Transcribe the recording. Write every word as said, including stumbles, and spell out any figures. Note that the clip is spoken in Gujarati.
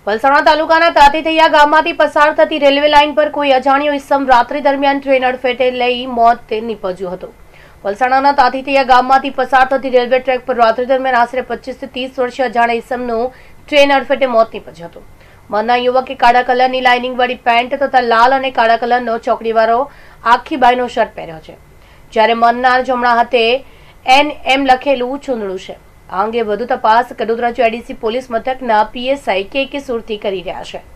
વલસાડ તાલુકાના તાતીથૈયા ગામમાંથી પસાર થતી રેલવે લાઇન પર કોઈ અજાણ્યો ઇસમ રાત્રિ દરમિયાન ટ્રેન અડફેટે લઈ મોત નીપજ્યું હતું। વલસાડના તાતીથૈયા ગામમાંથી પસાર થતી રેલવે ટ્રેક પર રાત્રિ દરમિયાન આશરે પચીસ થી ત્રીસ વર્ષીય અજાણ્યા ઇસમનું ટ્રેન અડફેટે મોત નીપજ્યું હતું। મરના યુવકે કાળા કલરની લાઇનિંગ વાળી પેન્ટ તથા લાલ અને કાળા કલરનો ચોકડીવાળો આખી બાયનો શર્ટ પહેર્યો છે, જ્યારે મરનાર જમણા હાથે એન એમ લખેલું ચૂંદડું છે। આ અંગે વધુ તપાસ કડોદરા એડીસી પોલીસ મથકના પીએસઆઈ કે કે સુરતી કરી રહ્યા છે।